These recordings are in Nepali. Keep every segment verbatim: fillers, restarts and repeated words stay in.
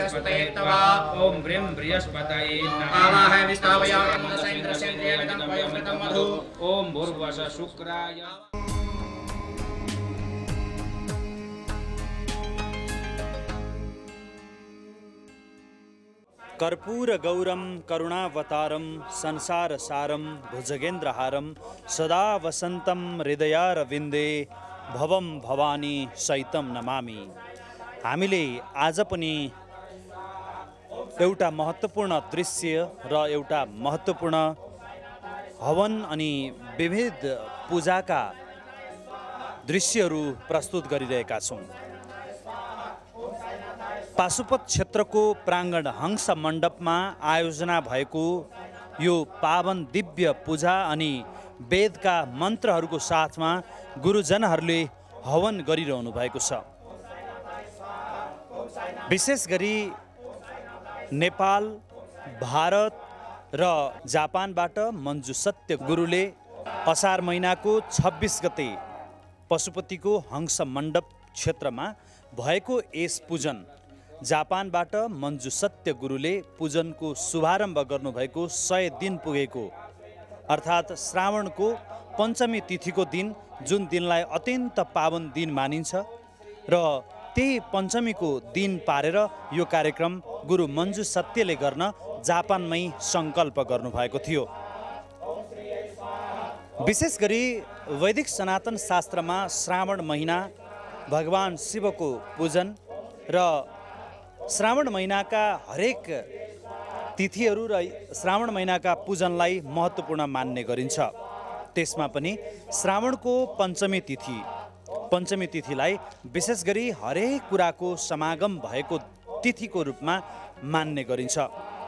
बृहस्पतये त्वा ओम ब्रीं बृहस्पतये नमः आवाहय विस्थापयामि मनसा इन्द्रस्येन्द्रियमिदं वयोमृतं मधु ओम भूर्भुवः शुक्राय कर्पूर गौरम करुणावतारम संसार सारम भुजगेन्द्रहारम सदा वसंतम हृदयारविन्दे भवम भवानी सहितम नमामि। हामीले आज पनि एउटा महत्त्वपूर्ण दृश्य र एउटा महत्त्वपूर्ण हवन अनि विविध पूजाका दृश्यहरू प्रस्तुत गरिरहेका छौँ। पाशुपत क्षेत्रको प्राङ्गण हंस मण्डपमा आयोजना भएको यो पावन दिव्य पूजा अनि वेदका मन्त्रहरूको साथमा गुरुजनहरूले हवन गरिरहनु भएको छ। विशेष गरी नेपाल, भारत र जापानबाट मन्जु सत्य गुरुले असार महिनाको छब्बिस गते पशुपतिको हंस मण्डप क्षेत्रमा भएको यस पूजन जापानबाट मन्जु सत्य गुरुले पूजनको शुभारम्भ गर्नुभएको सय दिन पुगेको अर्थात् श्रावणको पञ्चमी तिथिको दिन, जुन दिनलाई अत्यन्त पावन दिन मानिन्छ र त्यही पञ्चमीको दिन पारेर यो कार्यक्रम गुरु मन्जु सत्यले गर्न जापानमै सङ्कल्प गर्नुभएको थियो। विशेष गरी वैदिक सनातन शास्त्रमा श्रावण महिना भगवान शिवको पूजन र श्रावण महिनाका हरेक तिथिहरू र श्रावण महिनाका पूजनलाई महत्त्वपूर्ण मान्ने गरिन्छ। त्यसमा पनि श्रावणको पञ्चमी तिथि पञ्चमी तिथिलाई विशेष गरी हरेक कुराको समागम भएको तिथिको रूपमा मान्ने गरिन्छ।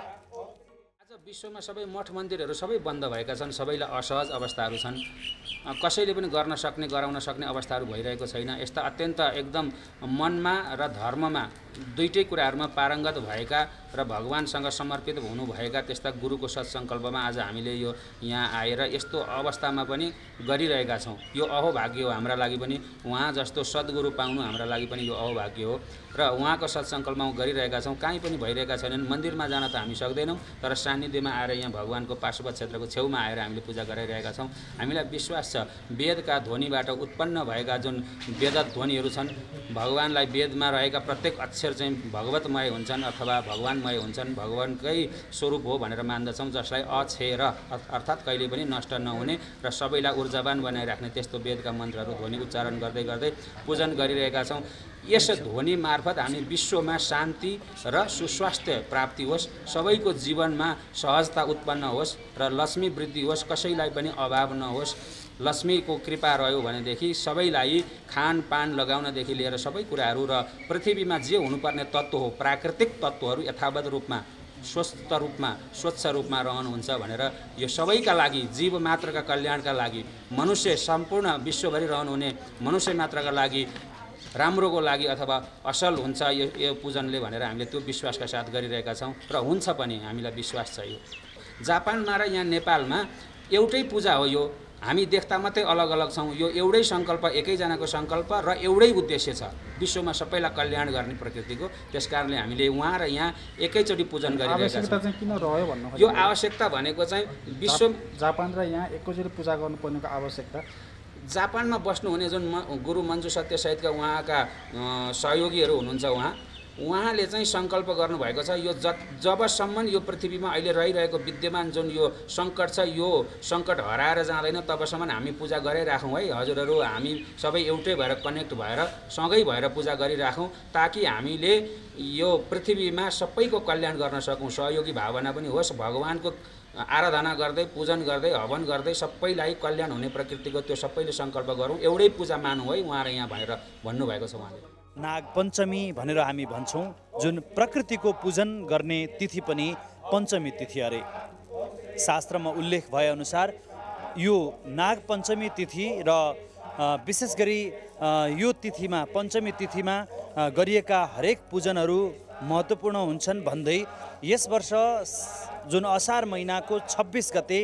विश्वमा सबै मठ मन्दिरहरू सबै बन्द भएका छन्, सबैलाई असहज अवस्थाहरू छन्, कसैले पनि गर्न सक्ने गराउन सक्ने अवस्थाहरू भइरहेको छैन। यस्ता अत्यन्त एकदम मनमा र धर्ममा दुईटै कुराहरूमा पारङ्गत भएका र भगवानसँग समर्पित हुनुभएका त्यस्ता गुरुको सत्सङ्कल्पमा आज हामीले यो यहाँ आएर यस्तो अवस्थामा पनि गरिरहेका छौँ। यो अहोभाग्य हो हाम्रा लागि पनि, उहाँ जस्तो सद्गुरु पाउनु हाम्रा लागि पनि यो अहोभाग्य हो र उहाँको सत्सङ्कल्पमा गरिरहेका छौँ। कहीँ पनि भइरहेका छैनन्। मन्दिरमा जान त हामी सक्दैनौँ, तर सान्निध्यमा आएर यहाँ भगवानको पाशुपत क्षेत्रको छेउमा आएर हामीले पूजा गरिरहेका छौँ। हामीलाई विश्वास छ वेदका ध्वनिबाट उत्पन्न भएका जुन वेद ध्वनिहरू छन्, भगवानलाई वेदमा रहेका प्रत्येक अक्षर चाहिँ भगवतमय हुन्छन् अथवा भगवानमय हुन्छन्, भगवानकै स्वरूप हो भनेर मान्दछौँ, जसलाई अक्षेर अर्थात् कहिले पनि नष्ट नहुने र सबैलाई ऊर्जावान बनाइराख्ने त्यस्तो वेदका मन्त्रहरू ध्वनि उच्चारण गर्दै गर्दै पूजन गरिरहेका छौँ। यस ध्वनि मार्फत हामी विश्वमा शान्ति र सुस्वास्थ्य प्राप्ति होस्, सबैको जीवनमा सहजता उत्पन्न होस् र लक्ष्मी वृद्धि होस्, कसैलाई पनि अभाव नहोस्। लक्ष्मीको कृपा रह्यो भनेदेखि सबैलाई खानपान लगाउनदेखि लिएर सबै कुराहरू र पृथ्वीमा जे हुनुपर्ने तत्त्व हो, प्राकृतिक तत्त्वहरू यथावत रूपमा स्वस्थ रूपमा स्वच्छ रूपमा रहनुहुन्छ भनेर यो सबैका लागि, जीव मात्रका कल्याणका लागि, मनुष्य सम्पूर्ण विश्वभरि रहनुहुने मनुष्य मात्रका लागि राम्रोको लागि अथवा असल हुन्छ यो यो पूजनले भनेर हामीले त्यो विश्वासका साथ गरिरहेका छौँ र हुन्छ पनि, हामीलाई विश्वास छ। यो जापानमा र यहाँ नेपालमा एउटै पूजा हो। यो हामी देख्दा मात्रै अलग अलग छौँ। यो एउटै सङ्कल्प, एकैजनाको सङ्कल्प र एउटै उद्देश्य छ, विश्वमा सबैलाई कल्याण गर्ने प्रकृतिको। त्यसकारणले हामीले उहाँ र यहाँ एकैचोटि पूजन गरिरहेका छौँ। किन रह्यो भन्नु यो आवश्यकता भनेको चाहिँ विश्व जापान र यहाँ एकैचोटि पूजा गर्नुपर्नेको आवश्यकता, जापानमा बस्नुहुने जुन गुरु मन्जु सत्य सहितका उहाँका सहयोगीहरू हुनुहुन्छ, उहाँ उहाँले चाहिँ सङ्कल्प गर्नुभएको छ यो ज जबसम्म यो पृथ्वीमा अहिले रहिरहेको विद्यमान जुन यो सङ्कट छ, यो सङ्कट हराएर जाँदैन तबसम्म हामी पूजा गरिराखौँ है हजुरहरू। हामी सबै एउटै भएर कनेक्ट भएर सँगै भएर पूजा गरिराखौँ, ताकि हामीले यो पृथ्वीमा सबैको कल्याण गर्न सकौँ। सहयोगी भावना पनि होस्, भगवानको आराधना गर्दै पूजन गर्दै हवन गर्दै सबैलाई कल्याण हुने प्रकृतिको त्यो सबैले सङ्कल्प गरौँ, एउटै पूजा मानौँ है उहाँ र यहाँ भनेर भन्नुभएको छ उहाँले। नाग पञ्चमी भनेर हामी भन्छौँ, जुन प्रकृतिको पूजन गर्ने तिथि पनि पञ्चमी तिथि अरे। शास्त्रमा उल्लेख भएअनुसार यो नाग पञ्चमी तिथि र विशेष गरी यो तिथिमा पञ्चमी तिथिमा गरिएका हरेक पूजनहरू महत्त्वपूर्ण हुन्छन् भन्दै यस वर्ष जुन असार महिनाको छब्बिस गते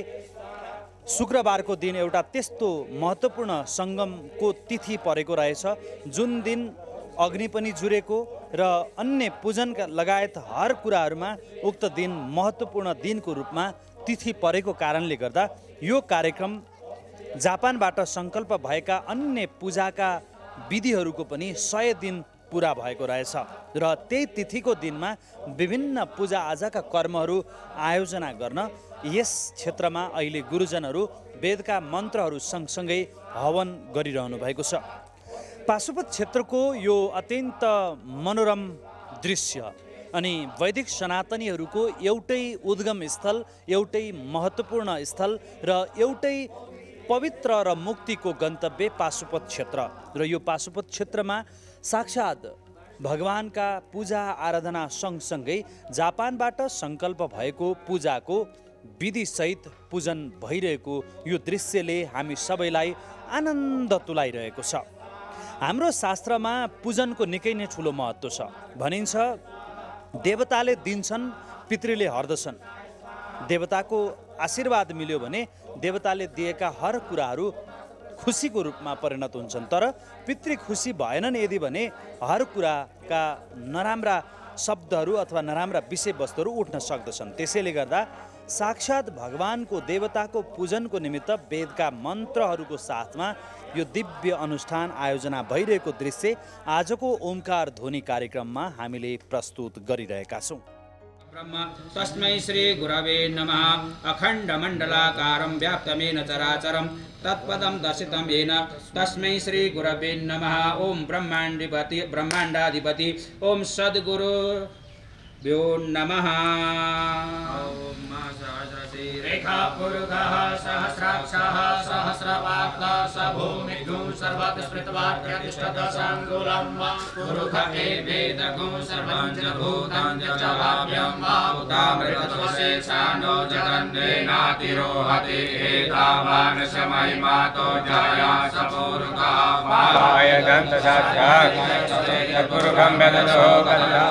शुक्रबारको दिन एउटा त्यस्तो महत्त्वपूर्ण सङ्गमको तिथि परेको रहेछ, जुन दिन अग्नि पनि जुरेको र अन्य पूजनका लगायत हर कुराहरूमा उक्त दिन महत्त्वपूर्ण दिनको रूपमा तिथि परेको कारणले गर्दा यो कार्यक्रम जापानबाट सङ्कल्प भएका अन्य पूजाका विधिहरूको पनि सय दिन पुरा भएको रहेछ र त्यही तिथिको दिनमा विभिन्न पूजाआजाका कर्महरू आयोजना गर्न यस क्षेत्रमा अहिले गुरुजनहरू वेदका मन्त्रहरू सँगसँगै हवन गरिरहनु भएको छ। पाशुपत क्षेत्रको यो अत्यन्त मनोरम दृश्य अनि वैदिक सनातनीहरूको एउटै उद्गम स्थल, एउटै महत्त्वपूर्ण स्थल र एउटै पवित्र र मुक्तिको गन्तव्य पाशुपत क्षेत्र र यो पाशुपत क्षेत्रमा साक्षात भगवानका पूजा आराधना सँगसँगै जापानबाट सङ्कल्प भएको पूजाको विधिसहित पूजन भइरहेको यो दृश्यले हामी सबैलाई आनन्द तुलाइरहेको छ। हाम्रो शास्त्रमा पूजनको निकै नै ठुलो महत्त्व छ। भनिन्छ देवताले दिन्छन्, पितृले हर्दछन्। देवताको आशीर्वाद मिल्यो भने देवताले दिएका हर कुराहरू खुसीको रूपमा परिणत हुन्छन्, तर पितृ खुसी भएनन् यदि भने हर कुराका नराम्रा शब्दहरू अथवा नराम्रा विषयवस्तुहरू उठ्न सक्दछन्। त्यसैले गर्दा साक्षात भगवानको देवताको पूजनको निमित्त वेदका मन्त्रहरूको साथमा यो दिव्य अनुष्ठान आयोजना भइरहेको दृश्य आजको ओमकार ध्वनि कार्यक्रममा हामीले प्रस्तुत गरिरहेका छौँ। ब्रह्म तस्मै श्री गुरवे नमः। अखण्डमण्डलाकारं व्याप्तमेन चराचरं तत्पदं दर्शितं येन तस्मै श्री गुरवे नमः। ओम ब्रह्माण्डिपति ब्रह्माण्डाधिपति ओम सद्गुरु भ्यो नमः। ओम रेखा पुरुषः सहस्राक्षः सहस्रवाक्ता स भूमिगुं सर्वत्र स्मृतवाक्यतिष्ठदशाङ्गुलं पुरुष एवेदगुं सर्वं च भूतं च वाव्यं वा उदामृतत्वशेषानो जगन्नेनातिरोहति एतावान् शमयिमातो जाया स पुरुषः पाय दन्तसाक्षात् पुरुषं वेदतो कल्ला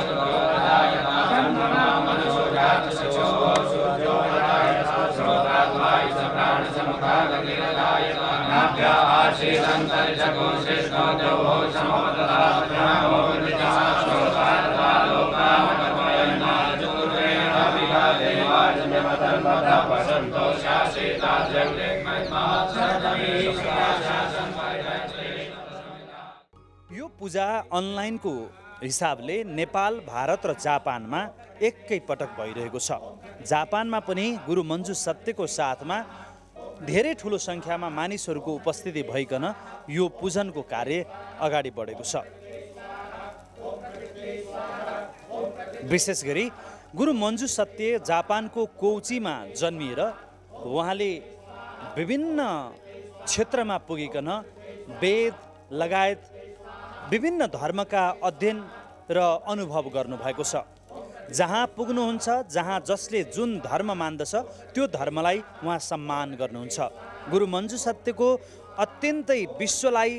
यो पूजा अनलाइनको हिसाबले नेपाल, भारत र जापानमा एकै पटक भइरहेको छ। जापानमा पनि गुरु मञ्जु सत्यको साथमा धेरै ठुलो सङ्ख्यामा मानिसहरूको उपस्थिति भइकन यो पूजनको कार्य अगाडि बढेको छ। विशेष गरी गुरु मञ्जु सत्य जापानको कोउचीमा जन्मिएर उहाँले विभिन्न क्षेत्रमा पुगिकन वेद लगायत विभिन्न धर्मका अध्ययन र अनुभव गर्नुभएको छ। जहाँ पुग्नुहुन्छ, जहाँ जसले जुन धर्म मान्दछ त्यो धर्मलाई उहाँ सम्मान गर्नुहुन्छ। गुरु मञ्जु सत्यको अत्यन्तै विश्वलाई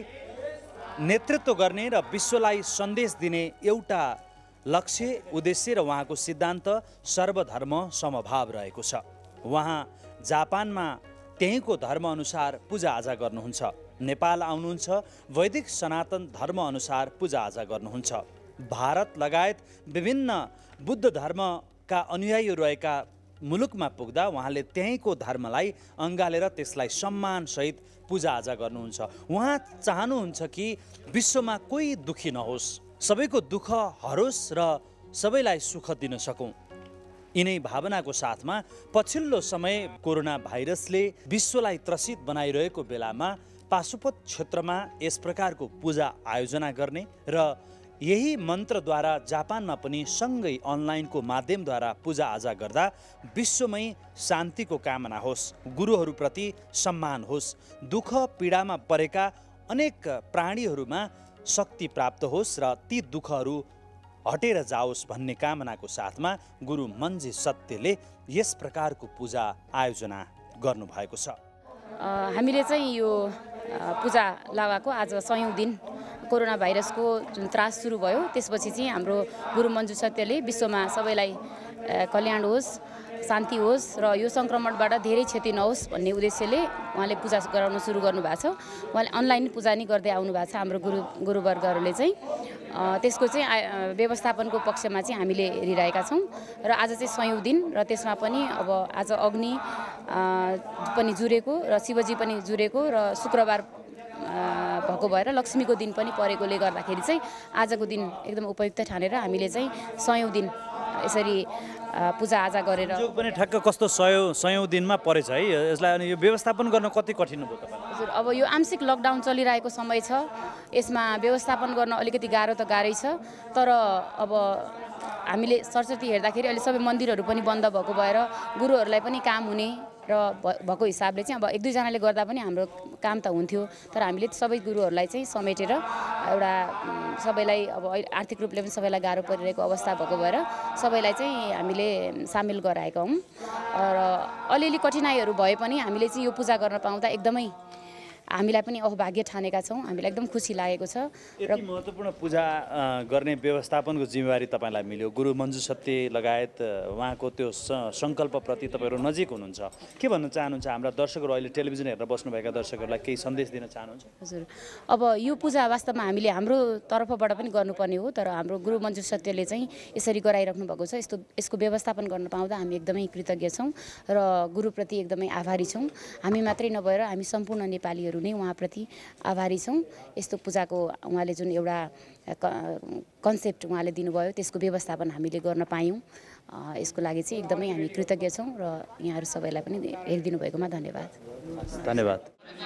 नेतृत्व गर्ने र विश्वलाई सन्देश दिने एउटा लक्ष्य, उद्देश्य र उहाँको सिद्धान्त सर्वधर्म समभाव रहेको छ। उहाँ जापानमा त्यहीँको धर्मअनुसार पूजाआजा गर्नुहुन्छ। नेपाल आउनुहुन्छ, वैदिक सनातन धर्मअनुसार पूजाआजा गर्नुहुन्छ। भारत लगायत विभिन्न बुद्ध धर्मका अनुयायीहरू रहेका मुलुकमा पुग्दा उहाँले त्यहीँको धर्मलाई अँगालेर त्यसलाई सम्मानसहित पूजाआजा गर्नुहुन्छ। उहाँ चाहनुहुन्छ कि विश्वमा कोही दुखी नहोस्, सबैको दुःख हरोस् र सबैलाई सुख दिन सकौँ। यिनै भावनाको साथमा पछिल्लो समय कोरोना भाइरसले विश्वलाई त्रसित बनाइरहेको बेलामा पाशुपत क्षेत्रमा यस प्रकारको पूजा आयोजना गर्ने र यही मन्त्रद्वारा जापानमा पनि सँगै अनलाइनको माध्यमद्वारा पूजाआजा गर्दा विश्वमै शान्तिको कामना होस्, गुरुहरूप्रति सम्मान होस्, दुःख पीडामा परेका अनेक प्राणीहरूमा शक्ति प्राप्त होस् र ती दुःखहरू हटेर जाओस् भन्ने कामनाको साथमा गुरु मञ्जु सत्यले यस प्रकारको पूजा आयोजना गर्नुभएको छ। हामीले चाहिँ यो पूजा लगाएको आज सयौँ दिन कोरोना भाइरसको जुन त्रास सुरु भयो त्यसपछि चाहिँ हाम्रो गुरु मञ्जु सत्यले विश्वमा सबैलाई कल्याण होस्, शान्ति होस् र यो सङ्क्रमणबाट धेरै क्षति नहोस् भन्ने उद्देश्यले उहाँले पूजा गराउन सुरु गर्नुभएको छ। उहाँले अनलाइन पूजा नै गर्दै आउनु भएको छ। हाम्रो गुरु गुरुवर्गहरूले चाहिँ त्यसको चाहिँ व्यवस्थापनको पक्षमा चाहिँ हामीले हेरिरहेका छौँ र आज चाहिँ सयौँ दिन र त्यसमा पनि अब आज अग्नि पनि जुरेको र शिवजी पनि जुरेको र शुक्रबार भएको भएर लक्ष्मीको दिन पनि परेकोले गर्दाखेरि चाहिँ आजको दिन एकदम उपयुक्त ठानेर हामीले चाहिँ सयौँ दिन यसरी पूजाआजा गरेर संयोग पनि ठ्याक्क कस्तो सयौँ सयौँ दिनमा परेछ है यसलाई अनि यो व्यवस्थापन गर्न कति कठिन भयो तपाईँलाई? हजुर अब यो आंशिक लकडाउन चलिरहेको समय छ यसमा व्यवस्थापन गर्न अलिकति गाह्रो त गाह्रै छ तर अब हामीले सरस्वती हेर्दाखेरि अहिले सबै मन्दिरहरू पनि बन्द भएको भएर गुरुहरूलाई पनि काम हुने र भएको हिसाबले चाहिँ अब एक दुईजनाले गर्दा पनि हाम्रो काम त हुन्थ्यो तर हामीले सबै गुरुहरूलाई चाहिँ समेटेर एउटा सबैलाई अब आर्थिक रूपले पनि सबैलाई गाह्रो परिरहेको अवस्था भएको भएर सबैलाई चाहिँ हामीले सामेल गराएका हौँ र अलिअलि कठिनाइहरू भए पनि हामीले चाहिँ यो पूजा गर्न पाउँदा एकदमै हामीलाई पनि अभाग्य ठानेका छौँ हामीलाई एकदम खुसी लागेको छ र महत्त्वपूर्ण पूजा गर्ने व्यवस्थापनको जिम्मेवारी तपाईँलाई मिल्यो गुरु मन्जु सत्य लगायत उहाँको त्यो सङ्कल्पप्रति तपाईँहरू नजिक हुनुहुन्छ के भन्न चाहनुहुन्छ हाम्रा दर्शकहरू अहिले टेलिभिजन हेरेर बस्नुभएका दर्शकहरूलाई केही सन्देश दिन चाहनुहुन्छ? हजुर अब यो पूजा वास्तवमा हामीले हाम्रो तर्फबाट पनि गर्नुपर्ने हो तर हाम्रो गुरु मन्जु सत्यले चाहिँ यसरी गराइराख्नु भएको छ यस्तो यसको व्यवस्थापन गर्न पाउँदा हामी एकदमै कृतज्ञ छौँ र गुरुप्रति एकदमै आभारी छौँ हामी मात्रै नभएर हामी सम्पूर्ण नेपालीहरू नै उहाँप्रति आभारी छौँ यस्तो पूजाको उहाँले जुन एउटा कन्सेप्ट उहाँले दिनुभयो त्यसको व्यवस्थापन हामीले गर्न पायौँ यसको लागि चाहिँ एकदमै हामी कृतज्ञ छौँ र यहाँहरू सबैलाई पनि हेरिदिनु भएकोमा धन्यवाद धन्यवाद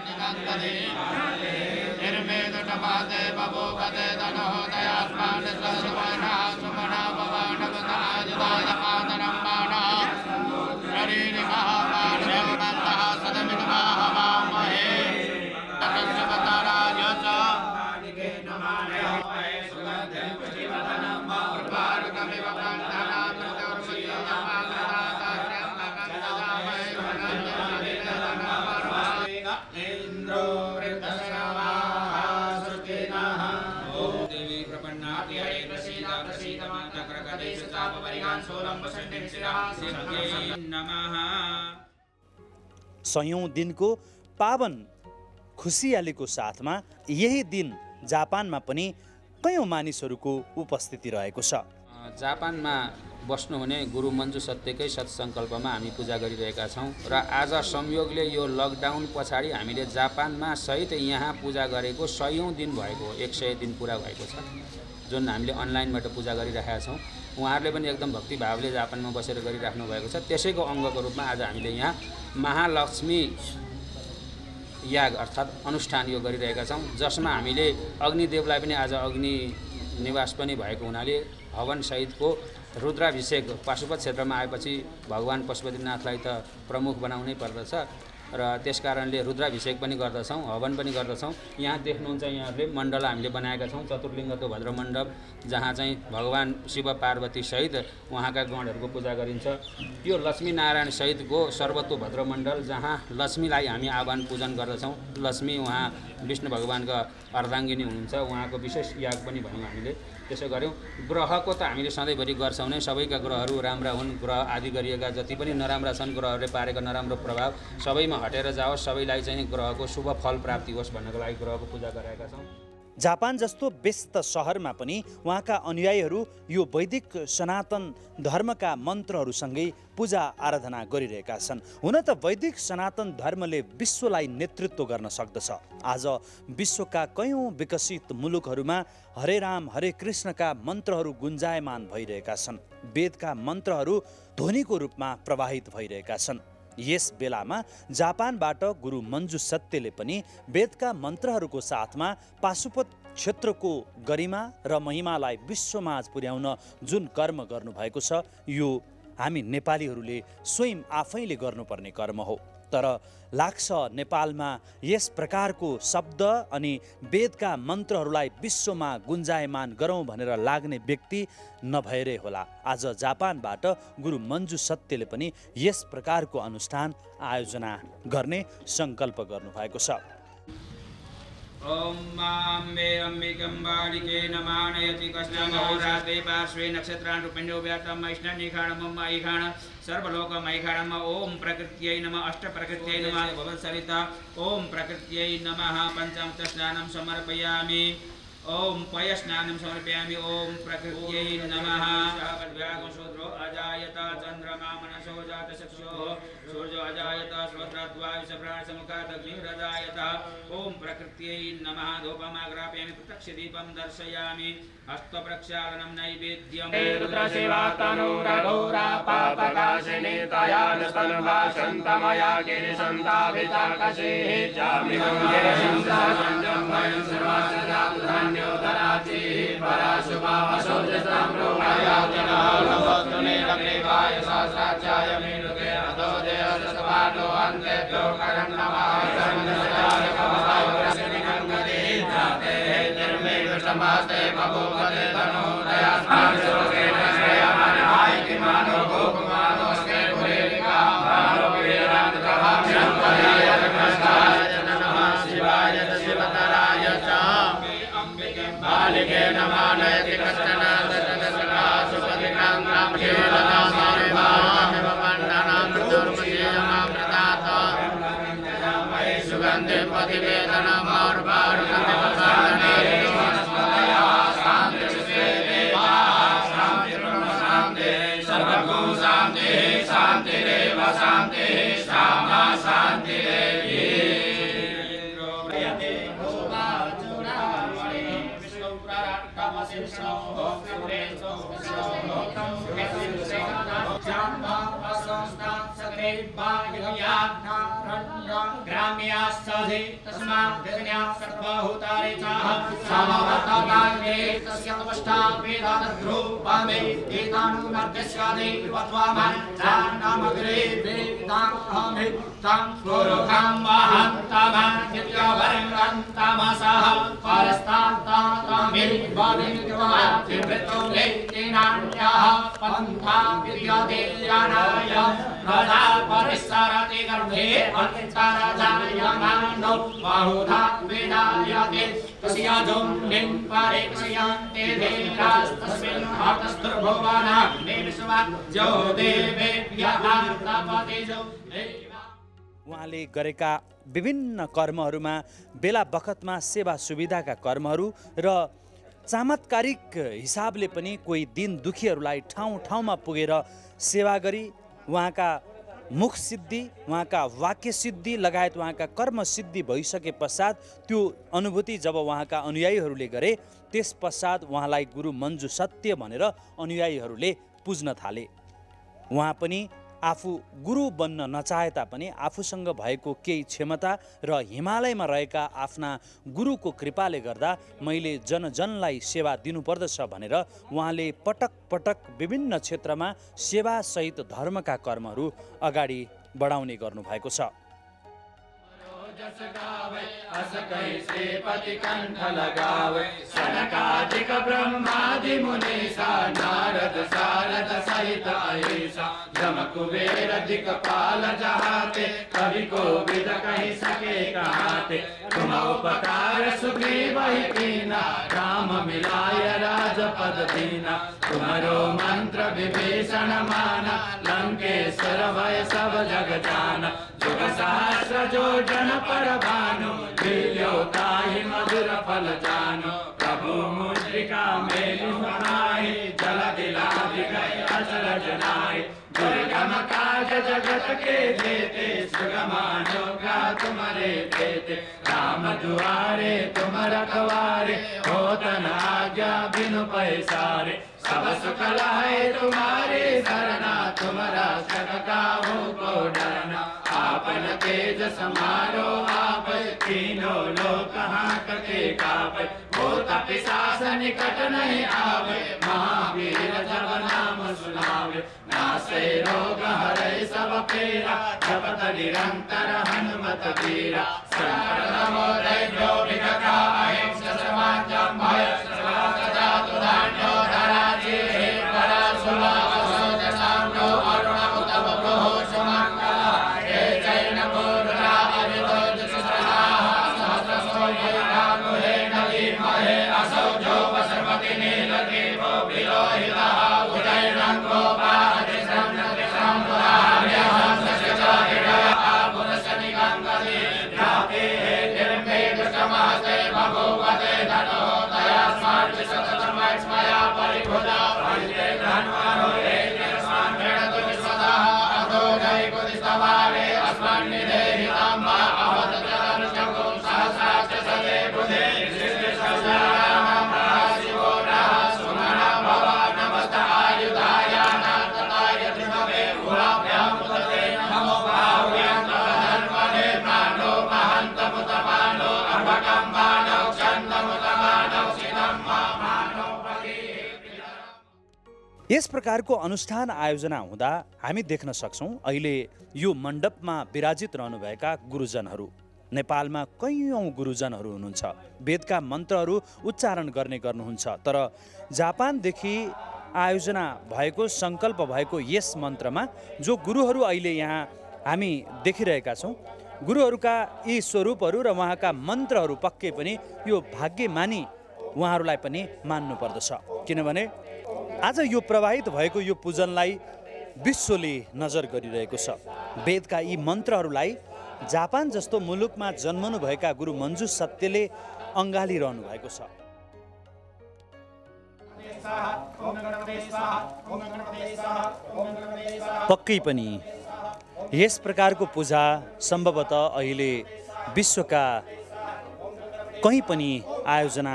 सयौं दिनको पावन खुसियालीको साथमा यही दिन जापानमा पनि कयौं मानिसहरूको उपस्थिति रहेको छ। जापानमा बस्नुहुने गुरु मन्जु सत्यकै सत्सङ्कल्पमा हामी पूजा गरिरहेका छौँ र आज संयोगले यो लकडाउन पछाडि हामीले जापानमा सहित यहाँ पूजा गरेको सयौं दिन भएको एक सय दिन पुरा भएको छ जुन हामीले अनलाइनबाट पूजा गरिरहेका छौँ उहाँहरूले पनि एकदम भक्तिभावले जापानमा बसेर गरिराख्नु भएको छ त्यसैको अङ्गको रूपमा आज हामीले यहाँ महालक्ष्मी याग अर्थात् अनुष्ठान यो गरिरहेका छौँ जसमा हामीले अग्निदेवलाई पनि आज अग्नि निवास पनि भएको हुनाले हवन सहितको रुद्राभिषेक पाशुपत क्षेत्रमा आएपछि भगवान पशुपतिनाथलाई त प्रमुख बनाउनै पर्दछ र त्यसकारणले रुद्राभिषेक पनि गर्दछौँ हवन पनि गर्दछौँ। यहाँ देख्नुहुन्छ यहाँहरूले मण्डल हामीले बनाएका छौँ चतुर्लिङ्गको भद्र मण्डप जहाँ चाहिँ भगवान शिव पार्वती सहित उहाँका गणहरूको पूजा गरिन्छ। यो लक्ष्मीनारायण सहितको सर्वतो भद्र मण्डल जहाँ लक्ष्मीलाई हामी आह्वान पूजन गर्दछौँ। लक्ष्मी उहाँ विष्णु भगवानका अर्धाङ्गिनी हुनुहुन्छ उहाँको विशेष याग पनि भयौँ हामीले त्यसो गऱ्यौँ। ग्रहको त हामीले सधैँभरि गर्छौँ नै सबैका ग्रहहरू राम्रा हुन् ग्रह आदि गरिएका जति पनि नराम्रा छन् ग्रहहरूले पारेको नराम्रो प्रभाव सबैमा हटेर जाओस् सबैलाई चाहिँ ग्रहको शुभ फल प्राप्ति होस् भन्नको लागि ग्रहको पूजा गराएका छौँ। जापान जस्तो व्यस्त सहरमा पनि उहाँका अनुयायीहरू यो वैदिक सनातन धर्मका मन्त्रहरूसँगै पूजा आराधना गरिरहेका छन्। हुन त वैदिक सनातन धर्मले विश्वलाई नेतृत्व गर्न सक्दछ। आज विश्वका कयौं विकसित मुलुकहरूमा हरे राम हरे कृष्णका मन्त्रहरू गुन्जायमान भइरहेका छन्। वेदका मन्त्रहरू ध्वनिको रूपमा प्रवाहित भइरहेका छन्। यस बेलामा जापानबाट गुरु मन्जु सत्यले पनि वेदका मन्त्रहरूको साथमा पाशुपत क्षेत्रको गरिमा र महिमालाई विश्वमाझ पुर्याउन जुन कर्म गर्नुभएको छ यो हामी नेपालीहरूले स्वयं आफैले गर्नुपर्ने कर्म हो। तर लाग्छ नेपालमा यस प्रकारको शब्द अनि वेदका मन्त्रहरूलाई विश्वमा गुन्जायमान गरौँ भनेर लाग्ने व्यक्ति नभएरै होला। आज जापानबाट गुरु मन्जु सत्यले पनि यस प्रकारको अनुष्ठान आयोजना गर्ने सङ्कल्प गर्नुभएको छ। ओम अम्बे अम्बिकम्बालिके नमानयति कृष्णमहोरात्रे पार्श्वे नक्षत्रान् रूपेण्यो व्यातम् ऐष्णनिखाणं मम ऐखाण सर्वलोकम् ऐखाणम् ओम प्रकृत्यै नमः अष्टप्रकृत्यै नमः भवत्सरिता ओम प्रकृत्यै नमः पञ्चामृत स्नानं समर्पयामि ओम पयस्नानं समर्पयामि। ओम प्रकृत्यै नमः। व्याघशूद्रो अजायत चन्द्रमा मनसो जातचक्षुः सूर्यो अजायत श्रोत्रद्वायुषप्राणसमुखात् अग्निरजायत। ओम प्रकृत्यै नमः। धूपमाग्रापयामि प्रत्यक्ष दीपं दर्शयामि। हस्तप्रक्षालनं नैवेद्यम्। रुद्रशिवातनुरघोरा पापकाशिनी तयानुस्तनुभाषन्तमया गिरिसन्ताभिताकशीः जामिहं गिरिसंसारञ्जं भयं सर्वासदाधान्योदराचिः पराशुभा असौजसाम्रोहायातिनः लभोत्तुनीलग्रीवाय सहस्राध्याय मीनुके अधो देहसवानो अन्तेभ्यो करं नमः। समास्ते भगवते धनो दयास्मान सुखेन श्रेयमानाय किमानो भोगमानोस्ते पुरेरिका मानो वीरान् कहाभ्यं पराय नमस्काराय नमः शिवाय शिवतराय च अम्बिके बालिके नमः नयति कश्चन दशदशका सुपदिकां ग्राम केवलता सारभामेव वन्दनां दुर्मतीयमामृतात् सुगन्धिं पतिवेदनम् और्वारुकमिवसादने शांतिरेव शांति श्यामा शांति देवी। ग्राम्यास्तधि तस्मात् सर्वभूतानि चाह समवतताग्रे तस्य तपष्टा वेदाद्रूपमे एतानुमर्त्यस्यादि वत्वामः जानमग्रे वेदाहमि तं पुरुखं वहन्तमः नित्यवरन्तमसः परस्तात्तातमे वादित्वा त्रिवृत्तो वेत्तिनान्यः पन्था विद्यते यानाय प्रजा परिसरति गर्भे अन्तरजायमानो बहुधा वेदायते तस्य जोम्निं परिक्षयन्ते धीरास्तस्मिन् हतस्तुर्भुवनः निविश्वा जो देवेभ्यः तपतिजो उहाँले गरेका विभिन्न कर्महरूमा बेला बखतमा सेवा सुविधाका कर्महरू र चमत्कारिक हिसाबले पनि कोही दिन दुखीहरूलाई ठाउँ ठाउँमा पुगेर सेवा गरी उहाँका मुख सिद्धि उहाँका वाक्य सिद्धि लगायत उहाँका कर्म सिद्धि भइसके पश्चात त्यो अनुभूति जब उहाँका अनुयायीहरूले गरे त्यस पश्चात उहाँलाई गुरु मन्जु सत्य भनेर अनुयायीहरूले पुज्न थाले। उहाँ पनि आफू गुरु बन्न नचाहे तापनि आफूसँग भएको केही क्षमता र हिमालयमा रहेका आफ्ना गुरुको कृपाले गर्दा मैले जनजनलाई सेवा दिनुपर्दछ भनेर उहाँले पटक पटक विभिन्न क्षेत्रमा सेवासहित धर्मका कर्महरू अगाडि बढाउने गर्नुभएको छ। जस गावे अस कैसे पति कंठ लगावे सनकादिक ब्रह्मादि मुनीसा नारद सारद सहित अहिसा जम कुबेर दिक्पाल जहाते कवि को विद कहि सके कहाते तुम उपकार सुग्रीव ही कीना राम मिलाय राजपद दीना तुम्हारो मंत्र विभीषण माना लंकेश्वर भय सब जग जाना जुग सहस्र जो जन पर भानु दिव्यो ताहि मधुर फल जानो प्रभु मुद्रिका मेलि सुनाहि जल दिलाधि गए अचरज नाहि दुर्गम काज जगत के जेते सुगम अनुग्रह तुम्हारे देते राम दुआरे तुम रखवारे होत न आज्ञा बिनु पैसारे सब सुख लहै तुम्हारे शरणा तुमरा सग काहू को डरना आपन तेज समारो आप तीनों लोक हांक के कापै भूत पिशाच निकट नहीं आवे महावीर जब नाम सुनावे नासे रोग हरै सब पीरा जपत निरंतर हनुमत वीरा शंकर नमो दैव्यो विगताय सर्वांजं भय सर्वदा तुदान्यो धराजी हे पराशुभा असोज साम्यो अरुण उत्तम प्रभो सुमंगला हे जैन पुरा अविदो जसरा सहस्र सोये नाम हे नदी महे असोजो वसमति नीलके वो विलोहिता उदय रंगो पादे संनति संपुरार्य सचचा हिरा पुरसनि गंगदे ध्याते हे निर्मे कृतमहते भगवते धनो दया निदेहितां वा अवततरनुशकुं सहस्राक्ष सते बुधे विशिष्टसहस्राणां महाशिवो नः सुमनः भव नमस्त आयुधाय नाथताय त्रिभवे भुवाभ्यां पुतते नमो बाहुभ्यां तवधन्वने मानो महन्तमुतमानो अर्भकं मानौ छन्दमुतमानौ शिनं मानो यस प्रकारको अनुष्ठान आयोजना हुँदा हामी देख्न सक्छौँ अहिले यो मण्डपमा विराजित रहनुभएका गुरुजनहरू। नेपालमा कैयौँ गुरुजनहरू हुनुहुन्छ, वेदका मन्त्रहरू उच्चारण गर्ने गर्नुहुन्छ, तर जापानदेखि आयोजना भएको सङ्कल्प भएको यस मन्त्रमा जो गुरुहरू अहिले यहाँ हामी देखिरहेका छौँ, गुरुहरूका यी स्वरूपहरू र उहाँका मन्त्रहरू पक्कै पनि यो भाग्य मानी उहाँहरूलाई पनि मान्नुपर्दछ। किनभने आज यो प्रवाहित भएको यो पूजनलाई विश्वले नजर गरिरहेको छ। वेदका यी मन्त्रहरूलाई जापान जस्तो मुलुकमा जन्मनुभएका गुरु मञ्जु सत्यले अँगालिरहनु भएको छ। पक्कै पनि यस प्रकारको पूजा सम्भवतः अहिले विश्वका कहीँ पनि आयोजना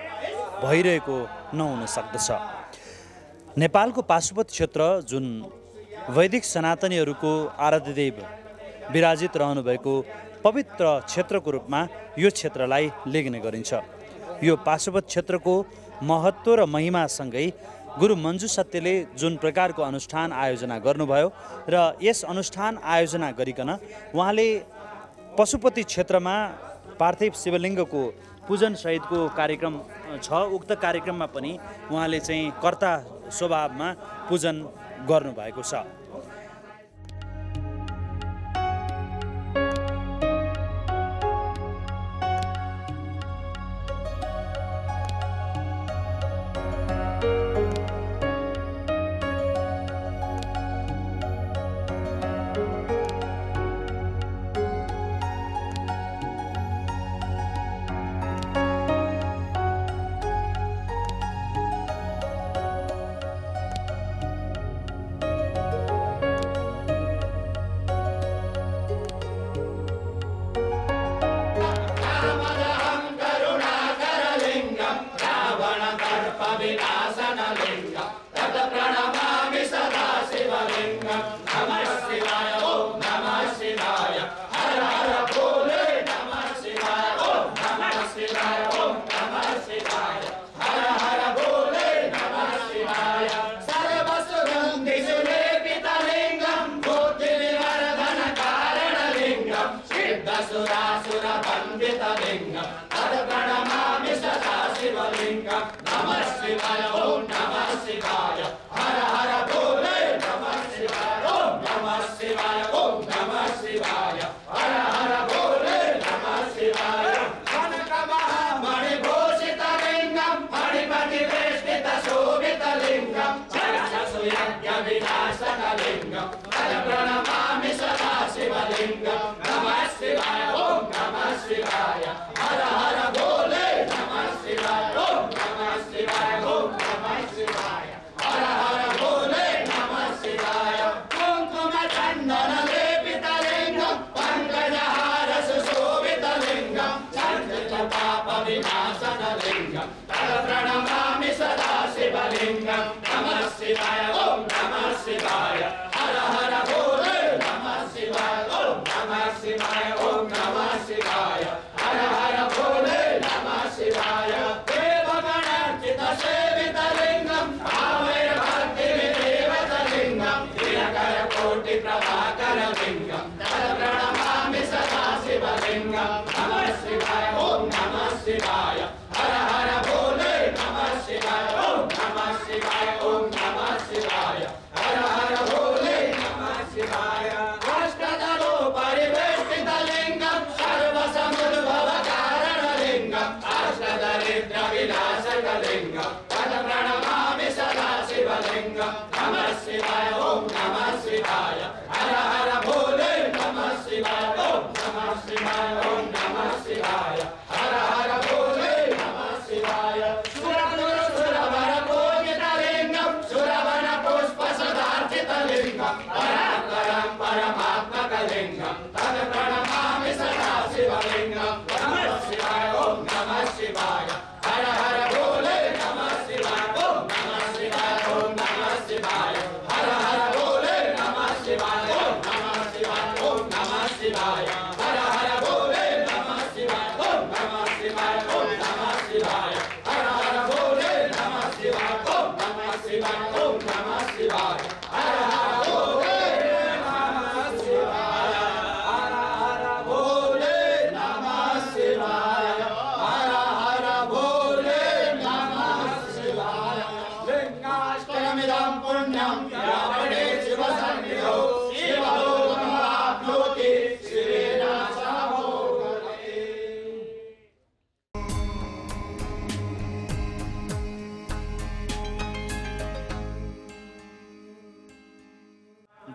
भइरहेको नहुन सक्दछ। नेपालको पाशुपत क्षेत्र जुन वैदिक सनातनीहरूको आराध्यदेव विराजित रहनुभएको पवित्र क्षेत्रको रूपमा यो क्षेत्रलाई लेख्ने गरिन्छ। यो पाशुपत क्षेत्रको महत्त्व र महिमासँगै गुरु मञ्जु सत्यले जुन प्रकारको अनुष्ठान आयोजना गर्नुभयो र यस अनुष्ठान आयोजना गरिकन उहाँले पशुपति क्षेत्रमा पार्थिव शिवलिङ्गको पूजन सहितको कार्यक्रम छ। उक्त कार्यक्रममा पनि उहाँले चाहिँ कर्ता स्वभावमा पूजन गर्नुभएको छ। परमात्मकलिङ्गं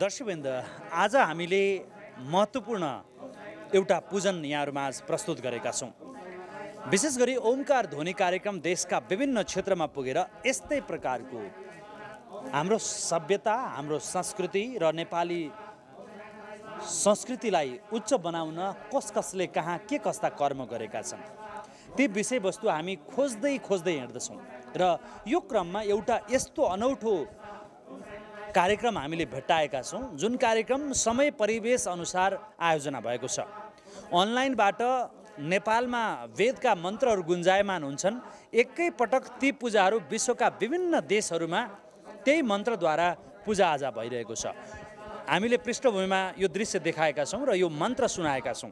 दर्शकवृन्द, आज हामीले महत्त्वपूर्ण एउटा पूजन यहाँहरूमाझ प्रस्तुत गरेका छौँ। विशेष गरी ओमकार ध्वनि कार्यक्रम देशका विभिन्न क्षेत्रमा पुगेर यस्तै प्रकारको हाम्रो सभ्यता, हाम्रो संस्कृति र नेपाली संस्कृतिलाई उच्च बनाउन कस कसले कहाँ के कस्ता कर्म गरेका छन् ती विषयवस्तु हामी खोज्दै खोज्दै हिँड्दछौँ र यो क्रममा एउटा यस्तो अनौठो कार्यक्रम हामीले भेट्टाएका छौँ जुन कार्यक्रम समय परिवेश अनुसार आयोजना भएको छ। अनलाइनबाट नेपालमा वेदका मन्त्रहरू गुन्जायमान हुन्छन्। एकै पटक ती पूजाहरू विश्वका विभिन्न देशहरूमा त्यही मन्त्रद्वारा पूजाआजा भइरहेको छ। हामीले पृष्ठभूमिमा यो दृश्य देखाएका छौँ र यो मन्त्र सुनाएका छौँ।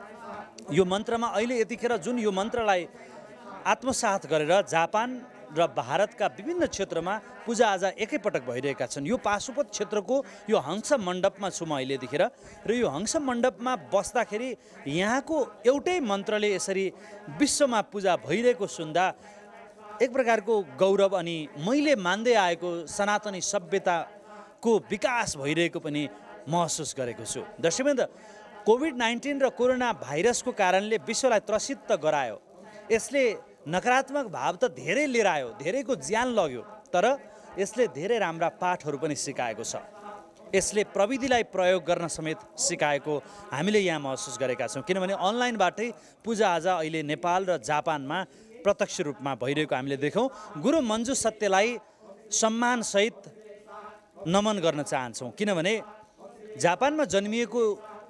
यो मन्त्रमा अहिले यतिखेर जुन यो मन्त्रलाई आत्मसात गरेर जापान र भारतका विभिन्न क्षेत्रमा पूजाआजा एकैपटक भइरहेका छन्। यो पाशुपत क्षेत्रको यो हंस मण्डपमा छु म अहिलेदेखिर र यो हंस मण्डपमा बस्दाखेरि यहाँको एउटै मन्त्रले यसरी विश्वमा पूजा भइरहेको सुन्दा एक प्रकारको गौरव अनि मैले मान्दै आएको सनातनी सभ्यताको विकास भइरहेको पनि महसुस गरेको छु। दर्शकवृन्द, कोभिड नाइन्टिन र कोरोना भाइरसको कारणले विश्वलाई त्रसित गरायो। यसले नकारात्मक भाव त धेरै लिएर आयो, धेरैको ज्यान लग्यो, तर यसले धेरै राम्रा पाठहरू पनि सिकाएको छ। यसले प्रविधिलाई प्रयोग गर्न समेत सिकाएको हामीले यहाँ महसुस गरेका छौँ। किनभने अनलाइनबाटै पूजाआजा अहिले नेपाल र जापानमा प्रत्यक्ष रूपमा भइरहेको हामीले देख्यौँ। गुरु मन्जु सत्यलाई सम्मानसहित नमन गर्न चाहन्छौँ, किनभने जापानमा जन्मिएको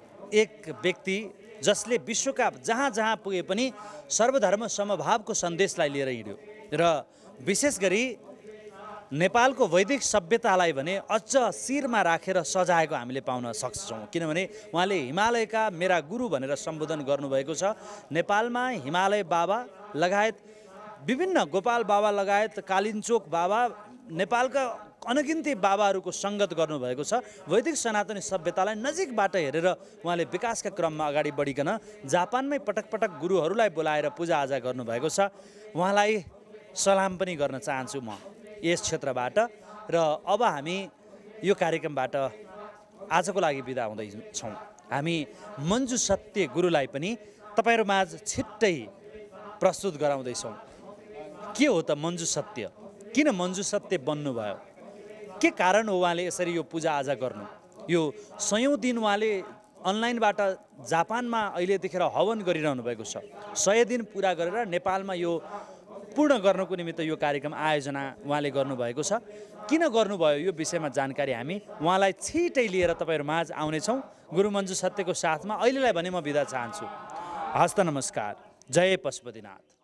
एक व्यक्ति जसले विश्वका जहाँ जहाँ पुगे पनि सर्वधर्म समभावको सन्देशलाई लिएर हिँड्यो र विशेष गरी नेपालको वैदिक सभ्यतालाई भने अझ शिरमा राखेर सजाएको हामीले पाउन सक्छौँ। किनभने उहाँले हिमालयका मेरा गुरु भनेर सम्बोधन गर्नुभएको छ। नेपालमा हिमालय बाबा लगायत विभिन्न गोपाल बाबा लगायत कालिन्चोक बाबा, नेपालका अनगिन्ती बाबाहरूको सङ्गत गर्नुभएको छ। वैदिक सनातनी सभ्यतालाई नजिकबाट हेरेर उहाँले विकासका क्रममा अगाडि बढिकन जापानमै पटक पटक गुरुहरूलाई बोलाएर पूजाआजा गर्नुभएको छ। उहाँलाई सलाम पनि गर्न चाहन्छु म यस क्षेत्रबाट। र अब हामी यो कार्यक्रमबाट आजको लागि बिदा हुँदैछौँ। हामी मन्जु सत्य गुरुलाई पनि तपाईँहरूमाझ छिट्टै प्रस्तुत गराउँदैछौँ। के हो त मन्जु सत्य? किन मन्जु सत्य बन्नुभयो? के कारण हो उहाँले यसरी यो पूजाआजा गर्नु? यो सयौँ दिन उहाँले अनलाइनबाट जापानमा अहिले यतिखेर हवन गरिरहनु भएको छ। सय दिन पुरा गरेर नेपालमा यो पूर्ण गर्नको निमित्त यो कार्यक्रम आयोजना उहाँले गर्नुभएको छ। किन गर्नुभयो यो विषयमा जानकारी हामी उहाँलाई छिटै लिएर तपाईँहरूमाझ आउनेछौँ गुरु मन्जु सत्यको साथमा। अहिलेलाई भने म बिदा चाहन्छु। हस्त नमस्कार। जय पशुपतिनाथ।